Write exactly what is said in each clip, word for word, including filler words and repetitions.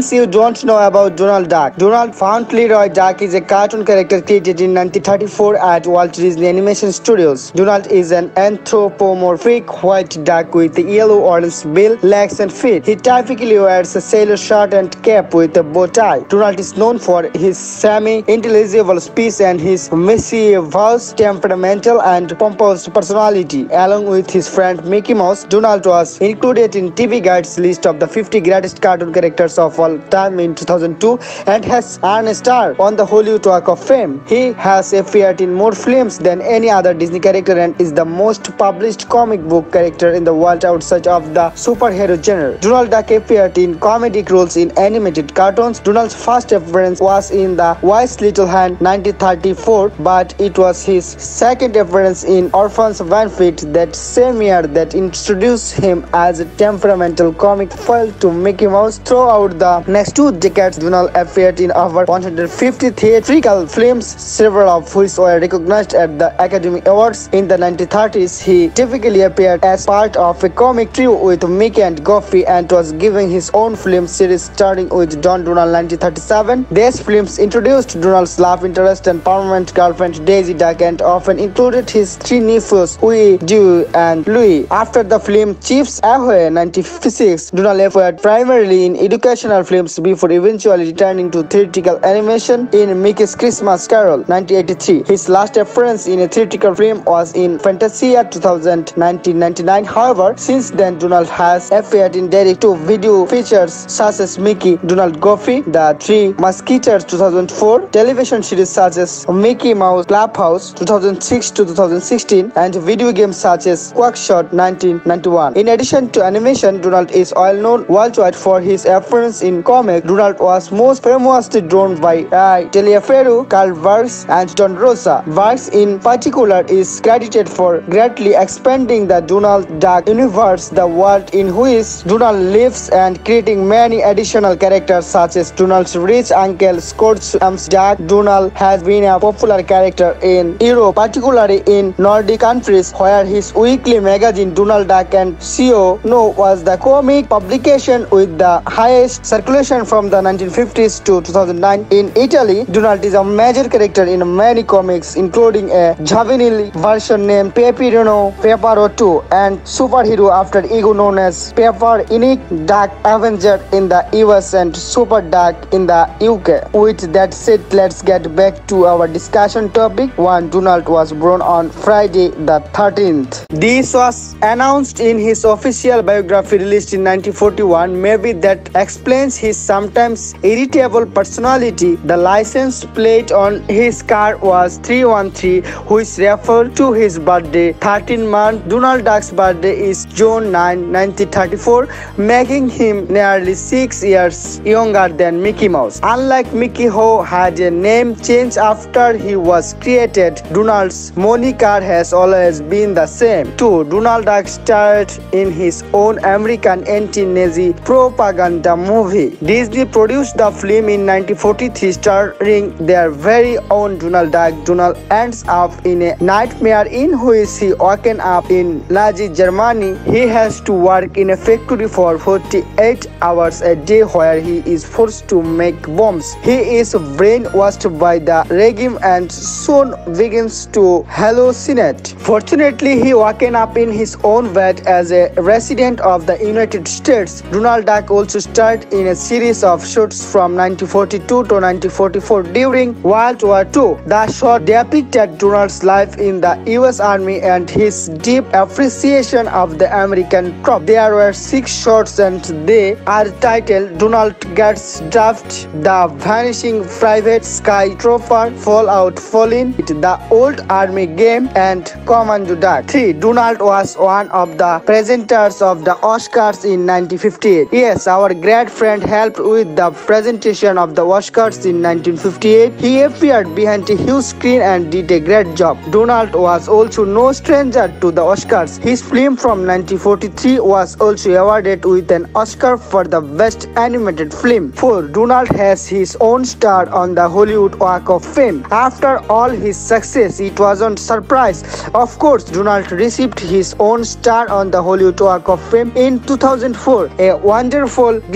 things you don't know about Donald Duck. Donald Fauntleroy Duck is a cartoon character created in nineteen thirty-four at Walt Disney Animation Studios. Donald is an anthropomorphic white duck with a yellow-orange bill, legs and feet. He typically wears a sailor shirt and cap with a bow tie. Donald is known for his semi-intelligible speech and his mischievous, temperamental and pompous personality. Along with his friend Mickey Mouse, Donald was included in T V Guide's list of the fifty greatest cartoon characters of all time in two thousand two and has earned a star on the Hollywood Walk of Fame. He has appeared in more films than any other Disney character and is the most published comic book character in the world outside of the superhero genre. Donald Duck appeared in comedic roles in animated cartoons. Donald's first appearance was in The Wise Little Hand nineteen thirty-four, but it was his second appearance in Orphan's Benefit that same year that introduced him as a temperamental comic foil to Mickey Mouse. Throughout the next two decades, Donald appeared in over one hundred fifty theatrical films, several of which were recognized at the Academy Awards. In the nineteen thirties, he typically appeared as part of a comic trio with Mickey and Goofy and was given his own film series starting with Don Donald nineteen thirty-seven. These films introduced Donald's love interest and permanent girlfriend Daisy Duck and often included his three nephews, Huey, Dewey, and Louie. After the film Chiefs Ahoy nineteen fifty-six, Donald appeared primarily in educational films before eventually returning to theatrical animation in Mickey's Christmas Carol nineteen eighty-three. His last appearance in a theatrical film was in Fantasia two thousand nineteen ninety-nine. However, since then Donald has appeared in direct-to-video features such as Mickey, Donald Goofy, The Three Musketeers two thousand four, television series such as Mickey Mouse Clubhouse two thousand six to two thousand sixteen, and video games such as Quackshot nineteen ninety-one. In addition to animation, Donald is well known worldwide for his appearance in comics. Donald was most famously drawn by uh, Taliaferro, Carl Barks, and Don Rosa. Barks in particular is credited for greatly expanding the Donald Duck universe, the world in which Donald lives, and creating many additional characters such as Donald's rich uncle Scrooge Duck. Donald has been a popular character in Europe, particularly in Nordic countries, where his weekly magazine Donald Duck and C O No was the comic publication with the highest circulation from the nineteen fifties to two thousand nine. In Italy, Donald is a major character in many comics, including a juvenile version named Peppino Pepparotto and superhero after ego known as Pepper Inic Duck Avenger in the U S and Super Duck in the U K. With that said, let's get back to our discussion topic. One, Donald was born on Friday the thirteenth. This was announced in his official biography released in nineteen forty-one. Maybe that explains his sometimes irritable personality. The license plate on his car was three one three, which referred to his birthday. thirteen month. Donald Duck's birthday is June ninth nineteen thirty-four, making him nearly six years younger than Mickey Mouse. Unlike Mickey, who had a name change after he was created, Donald's moniker has always been the same. two. Donald Duck starred in his own American anti-Nazi propaganda movie. Disney produced the film in nineteen forty-three, starring their very own Donald Duck. Donald ends up in a nightmare in which he wakes up in Nazi Germany. He has to work in a factory for forty-eight hours a day where he is forced to make bombs. He is brainwashed by the regime and soon begins to hallucinate. Fortunately, he wakes up in his own bed as a resident of the United States. Donald Duck also starred in a series of shorts from nineteen forty-two to nineteen forty-four during World War Two. The short depicted Donald's life in the U S Army and his deep appreciation of the American crop. There were six shorts and they are titled Donald Gets Drafted, The Vanishing Private, Sky Trooper, Fallout Fallen, The Old Army Game, and Commando Duck. three. Donald was one of the presenters of the Oscars in nineteen fifty-eight. Yes, our great friend helped with the presentation of the Oscars in nineteen fifty-eight. He appeared behind a huge screen and did a great job. Donald was also no stranger to the Oscars. His film from nineteen forty-three was also awarded with an Oscar for the Best Animated Film. four. Donald has his own star on the Hollywood Walk of Fame. After all his success, it wasn't surprise. Of course, Donald received his own star on the Hollywood Walk of Fame in two thousand four, a wonderful gesture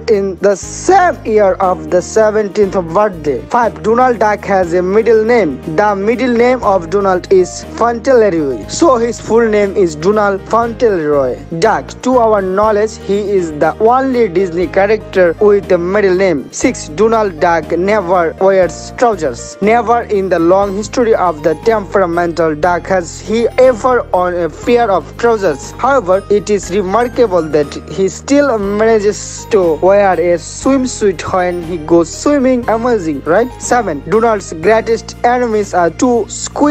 in the same year of the seventeenth birthday. five. Donald Duck has a middle name. The middle name of Donald is Fauntleroy, so his full name is Donald Fauntleroy Duck. To our knowledge, he is the only Disney character with a middle name. six. Donald Duck never wears trousers. Never in the long history of the temperamental duck has he ever owned a pair of trousers. However, it is remarkable that he still manages to wear a swimsuit when he goes swimming. Amazing, right? seven. Donald's greatest enemies are two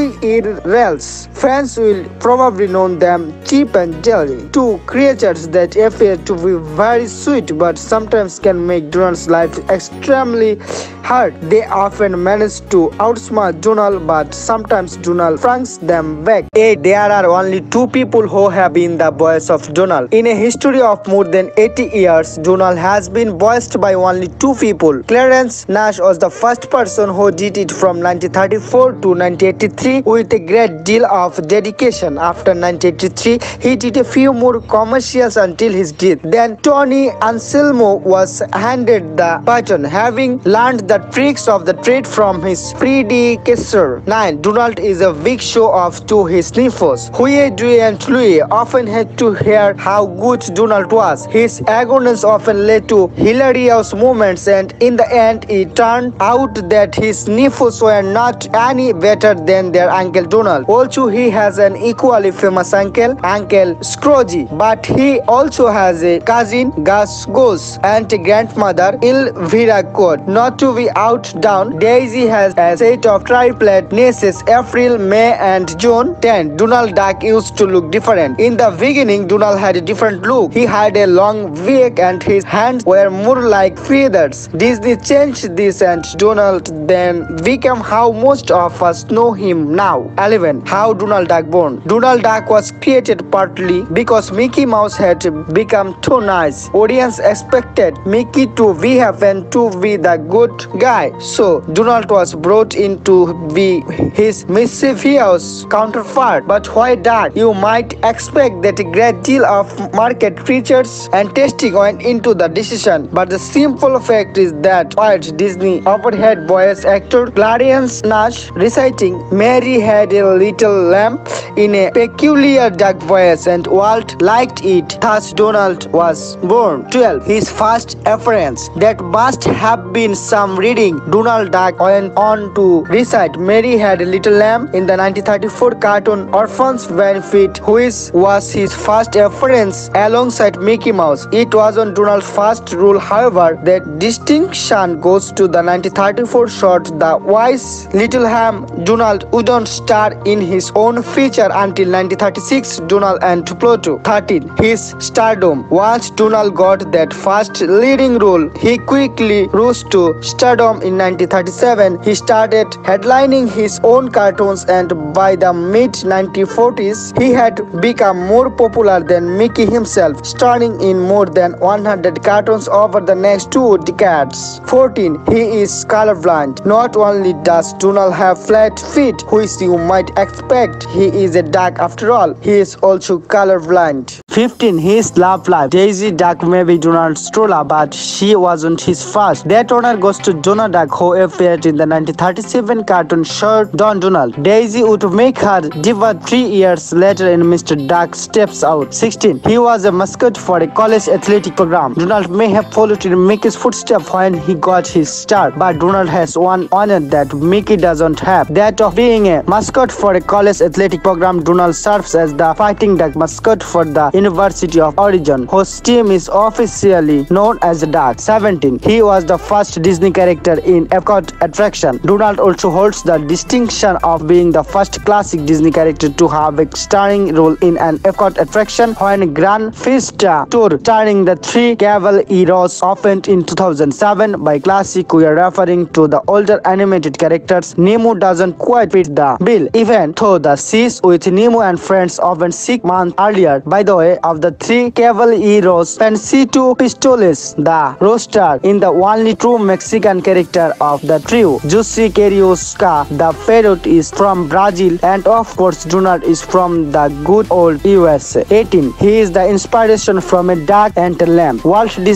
squirrels. Fans will probably know them Chip and Dale. Two creatures that appear to be very sweet but sometimes can make Donald's life extremely hard. They often manage to outsmart Donald, but sometimes Donald pranks them back. eight. There are only two people who have been the voice of Donald. In a history of more than eighty years, Donald has been voiced by only two people. Clarence Nash was the first person who did it from nineteen thirty-four to nineteen eighty-three with a great deal of dedication. After nineteen eighty-three, he did a few more commercials until his death. Then Tony Anselmo was handed the baton, having learned the tricks of the trade from his predecessor. nine. Donald is a big show off to his nephews. Huey, Dewey, and Louie often had to hear how good Donald was. His arrogance often led to hilarious moments, and in the end, it turned out that his nephews were not any better than their Uncle Donald. Also, he has an equally famous uncle, Uncle Scrooge, but he also has a cousin, Gus Goose, and a grandmother, Elvira Code. Not to be outdone, Daisy has a set of triplet nieces, April, May, and June. ten. Donald Duck used to look different. In the beginning, Donald had a different look. He had a long beak and his hands were more like feathers. Disney changed this and Donald then became how most of us know him now. eleven. How Donald Duck born? Donald Duck was created partly because Mickey Mouse had become too nice. Audience expected Mickey to behave and to be the good guy, so Donald was brought in to be his mischievous counterpart. But why Duck? You might expect that a great deal of market research and testing went into the decision, but the simple fact is that Walt Disney overheard voice actor Clarence Nash reciting "Mary Had a Little Lamb" in a peculiar duck voice, and Walt liked it. Thus Donald was born. twelve. His first appearance. That must have been some reading. Donald Duck went on to recite "Mary Had a Little Lamb" in the nineteen thirty-four cartoon Orphan's Benefit, which was his first appearance alongside Mickey Mouse. It wasn't Donald's first role, however. That distinction goes to the nineteen thirty-four short The Wise Little Lamb. Donald wouldn't star in his own feature until nineteen thirty-six, Donald and Pluto. thirteen. His stardom. Once Donald got that first leading role, he quickly rose to stardom. In nineteen thirty-seven, he started headlining his own cartoons, and by the mid nineteen forties, he had become more popular than Mickey himself, starring in more than one hundred cartoons over the next two decades. fourteen. He is colorblind. Not only does Donald have flat feet, which you might expect, he is a duck after all, he is also colorblind. fifteen. His love life. Daisy Duck may be Donald's true, but she wasn't his first. That honor goes to Jonah Duck, who appeared in the nineteen thirty-seven cartoon short Don Donald. Daisy would make her debut three years later in Mister Duck Steps Out. sixteen. He was a mascot for a college athletic program. Donald may have followed in Mickey's footsteps when he got his start, but Donald has one honor that Mickey doesn't have, that of being a mascot for a college athletic program. Donald serves as the fighting duck mascot for the University of Oregon, whose team is officially known as the Duck. seventeen. He was the first Disney character in Epcot attraction. Donald also holds the distinction of being the first classic Disney character to have a starring role in an Epcot attraction when Grand Fiesta Tour starring the three Cavalieros opened in two thousand seven. By classic, we are referring to the older animated characters. Nemo doesn't quite fit the bill, even though the scenes with Nemo and friends opened six months earlier. By the way, of the three Cavalieros, Pancito Pistoles, the roaster, in the only true Mexican character of the trio. Jussi Carioca, the parrot, is from Brazil, and of course Donald is from the good old U S A. eighteen. He is the inspiration from a duck and a lamb. Walt Disney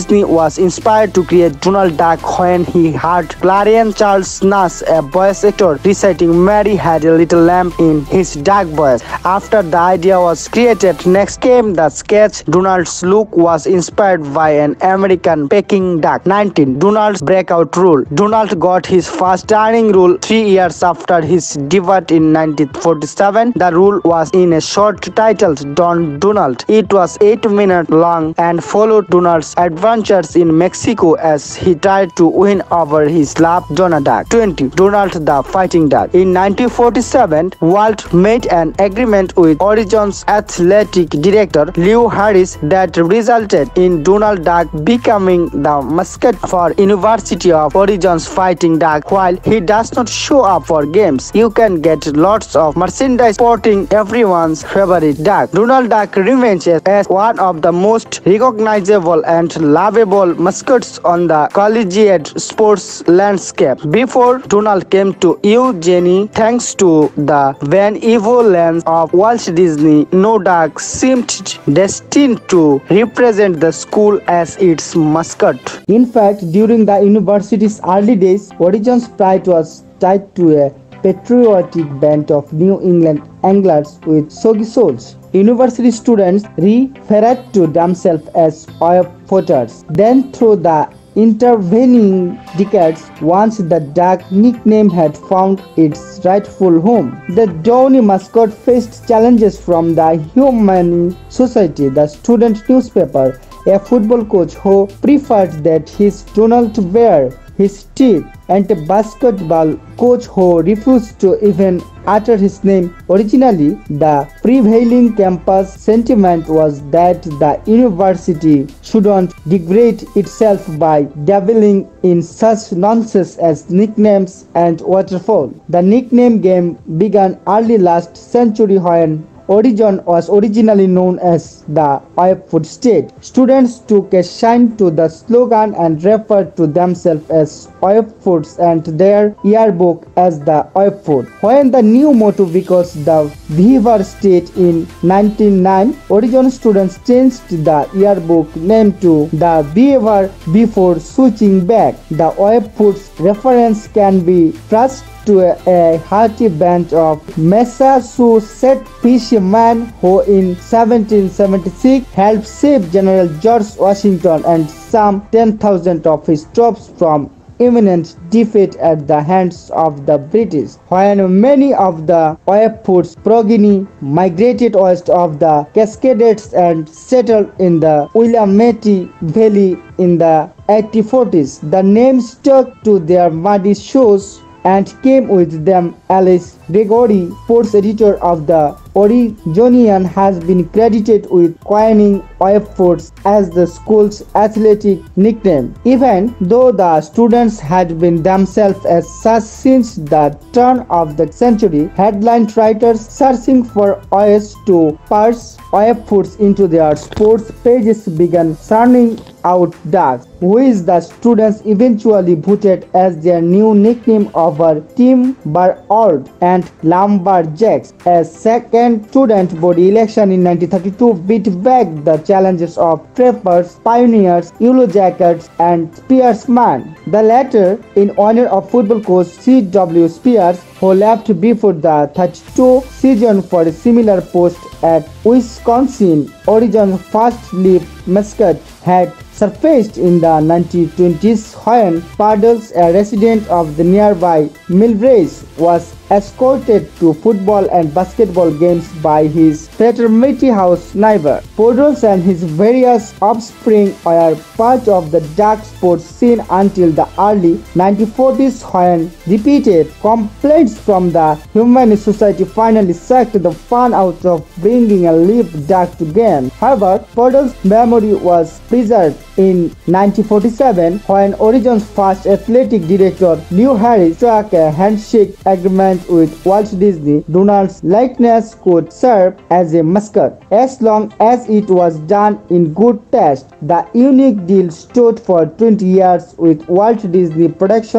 Disney was inspired to create Donald Duck when he heard Clarence Charles Nash, a voice actor, reciting "Mary Had a Little Lamb" in his dark voice. After the idea was created, next came the sketch. Donald's look was inspired by an American Peking duck. nineteen. Donald's breakout role. Donald got his first turning role three years after his debut in nineteen forty-seven. The role was in a short titled Don Donald. It was eight minutes long and followed Donald's adventures in Mexico as he tried to win over his love Donald Duck. twenty. Donald the Fighting Duck. In nineteen forty-seven, Walt made an agreement with Origins athletic director Leo Harris that resulted in Donald Duck becoming the mascot for University of Origins Fighting Duck. While he does not show up for games, you can get lots of merchandise supporting everyone's favorite duck. Donald Duck remains as one of the most recognizable and lovable mascots on the collegiate sports landscape. Before Donald came to Eugene, thanks to the benevolence of Walt Disney, no duck seemed destined to represent the school as its mascot. In fact, during the university's early days, Origins pride was tied to a patriotic band of New England anglers with soggy souls. University students referred to themselves as Oyapotters. Then, through the intervening decades, once the duck nickname had found its rightful home, the Downey mascot faced challenges from the Humane Society, the student newspaper, a football coach who preferred that his Donald wear his teeth, and a basketball coach who refused to even utter his name. Originally, the prevailing campus sentiment was that the university shouldn't degrade itself by dabbling in such nonsense as nicknames and waterfall. The nickname game began early last century when Oregon was originally known as the Oyapod State. Students took a shine to the slogan and referred to themselves as Oyapods and their yearbook as the Oyapod. When the new motto becomes the Beaver State in nineteen oh nine, Oregon students changed the yearbook name to the Beaver before switching back. The Oyapods reference can be traced to a, a hearty band of Massachusetts fishermen who in seventeen seventy-six helped save General George Washington and some ten thousand of his troops from imminent defeat at the hands of the British. When many of the Oyapods progeny migrated west of the Cascades and settled in the Willamette Valley in the eighteen forties, the name stuck to their muddy shores and came with them. Alice Gregory, sports editor of the Oregonian, has been credited with coining Oyapods as the school's athletic nickname, even though the students had been themselves as such since the turn of the century. Headline writers searching for ways to parse Oyapods into their sports pages began churning out ducks, which the students eventually voted as their new nickname over Tim Barrold and Lumberjacks. A second student body election in nineteen thirty-two beat back the challenges of Trappers, Pioneers, Yellow Jackets, and Spearsmen. The latter in honor of football coach C W Spears, who left before the thirty-two season for a similar post at Wisconsin. Oregon's first-leaf mascot had surfaced in the nineteen twenties when Puddles, a resident of the nearby Millbrae, was escorted to football and basketball games by his fraternity house neighbor. Puddles and his various offspring were part of the duck sports scene until the early nineteen forties when repeated complaints from the Humane Society finally sucked the fun out of bringing a live duck to game. However, Puddles' memory was preserved in nineteen forty-seven when Oregon's first athletic director Leo Harris struck a handshake agreement with Walt Disney. Donald's likeness could serve as a mascot as long as it was done in good taste. The unique deal stood for twenty years with Walt Disney Productions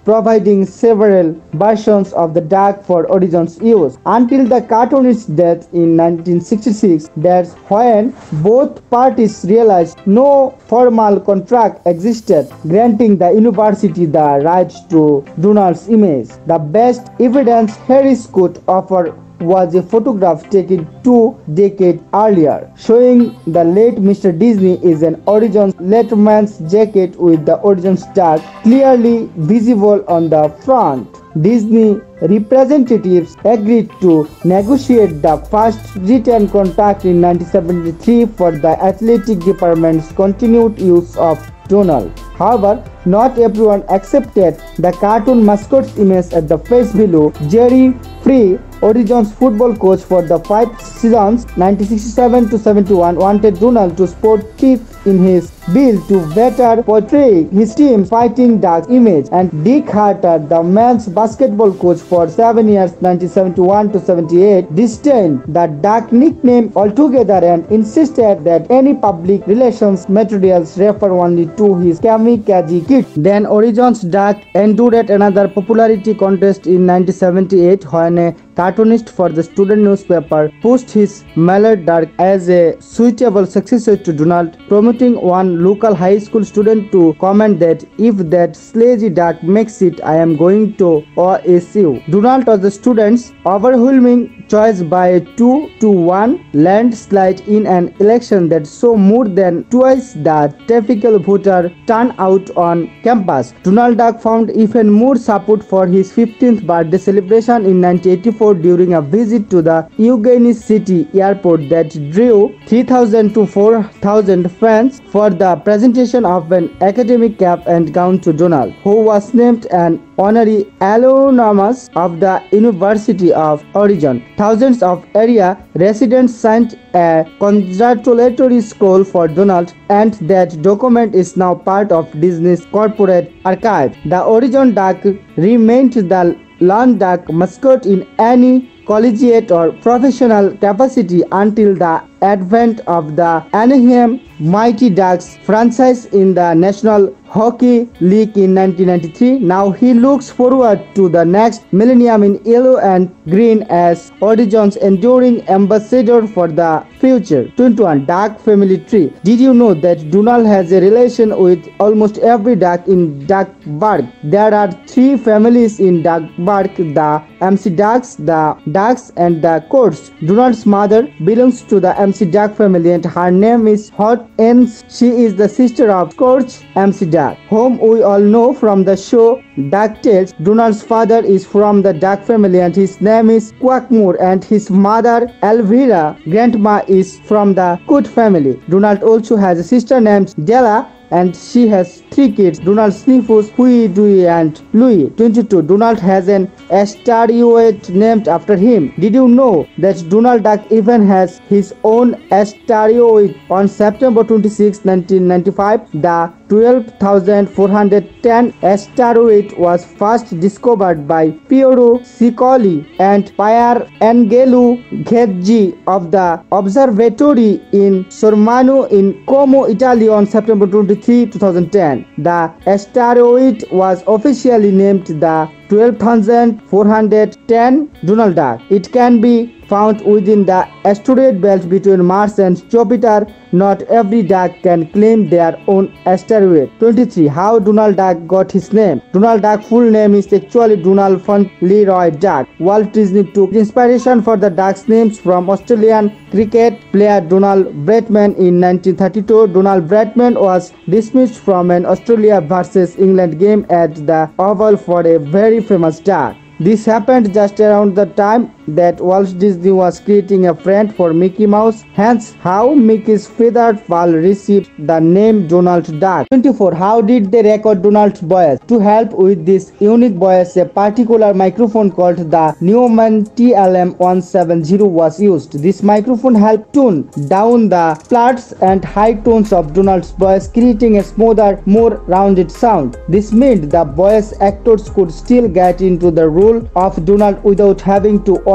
providing several versions of the duck for Origin's use. Until the cartoonist's death in nineteen sixty-six, that's when both parties realized no formal contract existed granting the university the rights to Donald's image. The best evidence Harris could offer was a photograph taken two decades earlier, showing the late Mister Disney is an Origins Letterman's jacket with the Origins duck clearly visible on the front. Disney representatives agreed to negotiate the first written contract in nineteen seventy-three for the athletic department's continued use of Donald. However, not everyone accepted the cartoon mascot's image at the face value. Jerry Free, Origins football coach for the five seasons nineteen sixty-seven to seventy-one, wanted Donald to sport teeth in his bill to better portray his team's fighting duck image, and Dick Harter, the men's basketball coach for seven years nineteen seventy-one to seventy-eight, disdained the duck nickname altogether and insisted that any public relations materials refer only to his kamikaze kit. Then Origins duck endured another popularity contest in nineteen seventy-eight when a cartoonist for the student newspaper pushed his mallard duck as a suitable successor to Donald, promoting one local high school student to comment that if that sleazy duck makes it, I am going to O S U. Donald was the students' overwhelming choice by a two to one landslide in an election that saw more than twice the typical voter turnout on campus. Donald Duck found even more support for his fifteenth birthday celebration in nineteen eighty-four during a visit to the Eugene City airport that drew three thousand to four thousand fans for the presentation of an academic cap and gown to Donald, who was named an honorary alumnus of the University of Oregon. Thousands of area residents signed a congratulatory scroll for Donald, and that document is now part of Disney's corporate archive. The Oregon Duck remained the lawn duck mascot in any collegiate or professional capacity until the advent of the Anaheim Mighty Ducks franchise in the National Hockey League in nineteen ninety-three. Now he looks forward to the next millennium in yellow and green as Origin's enduring ambassador for the future. twenty-one. Duck Family Tree. Did you know that Donald has a relation with almost every duck in Duckburg? There are three families in Duckburg: the M C Ducks, the Ducks, and the Courts. Donald's mother belongs to the M C Duck family and her name is Hot Ends. She is the sister of Courts M C Duck, whom we all know from the show DuckTales. Donald's father is from the Duck family and his name is Quackmore, and his mother Elvira Grandma is from the Coot family. Donald also has a sister named Della, and she has three kids: Donald's nephews Huey, Dewey, and Louie. twenty-two. Donald has an asteroid named after him. Did you know that Donald Duck even has his own asteroid? On September twenty-sixth, nineteen ninety-five, the twelve thousand four hundred ten asteroid was first discovered by Piero Sicoli and Pier Angelo Ghezzi of the observatory in Sormano in Como, Italy on September twenty-third, two thousand ten. The asteroid was officially named the twelve thousand four hundred ten Donald Duck. It can be found within the asteroid belt between Mars and Jupiter. Not every duck can claim their own asteroid. twenty-three. How Donald Duck got his name. Donald Duck's full name is actually Donald Fauntleroy Duck. Walt Disney took inspiration for the duck's names from Australian cricket player Donald Bradman in nineteen thirty-two. Donald Bradman was dismissed from an Australia versus England game at the Oval for a very famous duck. This happened just around the time that Walt Disney was creating a friend for Mickey Mouse, hence how Mickey's feathered pal received the name Donald Duck. twenty-four. How did they record Donald's voice? To help with this unique voice, a particular microphone called the Neumann T L M one seventy was used. This microphone helped tune down the flats and high tones of Donald's voice, creating a smoother, more rounded sound. This meant the voice actors could still get into the role of Donald without having to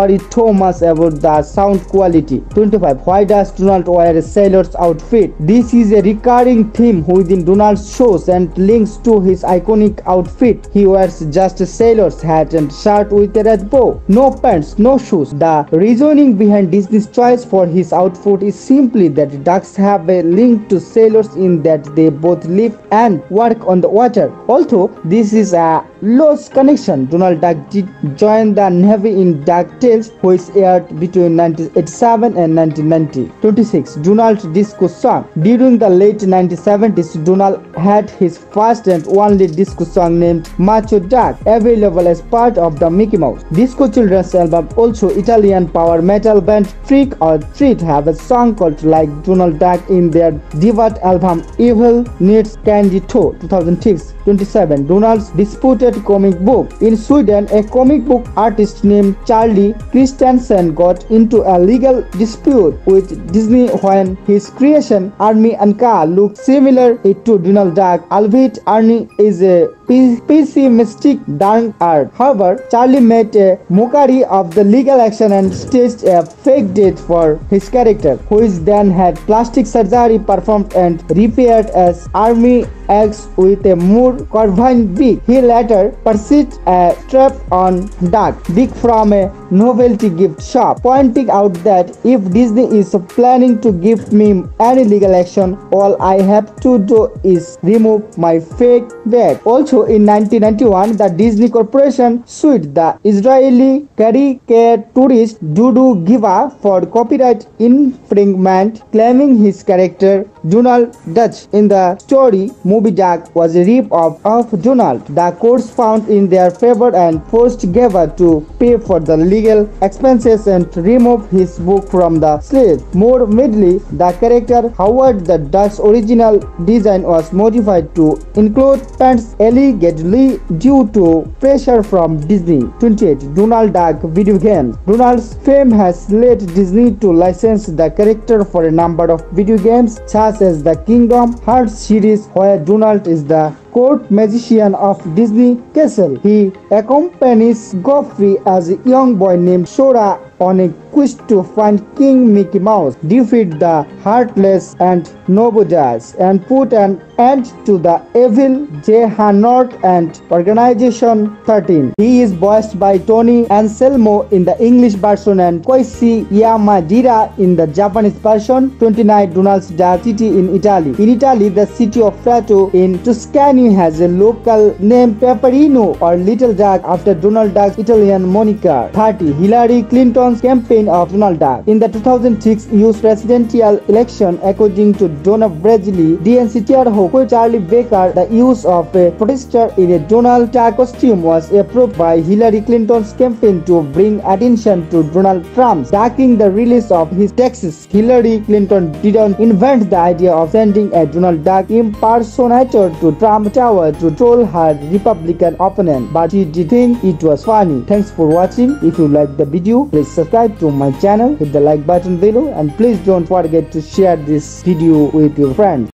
worry too much about the sound quality. twenty-five. Why does Donald wear a sailor's outfit? This is a recurring theme within Donald's shows and links to his iconic outfit. He wears just a sailor's hat and shirt with a red bow. No pants, no shoes. The reasoning behind Disney's choice for his outfit is simply that ducks have a link to sailors in that they both live and work on the water. Although this is a loose connection, Donald Duck did join the Navy in DuckTales, which aired between nineteen eighty-seven and nineteen ninety. twenty-six. Donald's disco song. During the late nineteen seventies, Donald had his first and only disco song named Macho Duck, available as part of the Mickey Mouse Disco Children's album. Also, Italian power metal band Trick or Treat have a song called Like Donald Duck in their debut album Evil Needs Candy Too, two thousand six. twenty-seven. Donald's disputed comic book. In Sweden, a comic book artist named Charlie Christensen got into a legal dispute with Disney when his creation Ernie and Car looked similar to Donald Duck, albeit Ernie is a pessimistic dark art. However, Charlie made a mockery of the legal action and staged a fake death for his character, which then had plastic surgery performed and repaired as Ernie X with a more curving beak. He later purchased a strap-on duck beak from a novelty gift shop, pointing out that if Disney is planning to give me any legal action, all I have to do is remove my fake beak. Also, in nineteen ninety-one, the Disney Corporation sued the Israeli caricaturist Dudu Giva for copyright infringement, claiming his character Donald Duck in the story Moby Duck was a rip-off of Donald. The courts found in their favor and forced Giva to pay for the legal expenses and remove his book from the slate. More midly, the character Howard the Duck's original design was modified to include pants allegedly due to pressure from Disney. twenty-eight. Donald Duck video games. Donald's fame has led Disney to license the character for a number of video games, such as the Kingdom Hearts series, where Donald is the court magician of Disney Castle. He accompanies Goofy as a young boy named Sora on a quest to find King Mickey Mouse, defeat the Heartless and Nobujas, and put an end to the evil Jehannot and Organization thirteen. He is voiced by Tony Anselmo in the English version and Koichi Yamadira in the Japanese version. twenty-nine. Donald's Duck City in Italy. In Italy, the city of Prato in Tuscany has a local name Pepperino or Little Duck after Donald Duck's Italian moniker. thirty. Hillary Clinton's campaign of Donald Duck. In the two thousand six U S presidential election, according to Donna Brazili, D N C chairman Charlie Baker, the use of a protester in a Donald Duck costume was approved by Hillary Clinton's campaign to bring attention to Donald Trump, backing the release of his taxes. Hillary Clinton didn't invent the idea of sending a Donald Duck impersonator to Trump Tower to troll her Republican opponent, but she did think it was funny. Thanks for watching. If you like the video, please subscribe to my channel, hit the like button below, and please don't forget to share this video with your friends.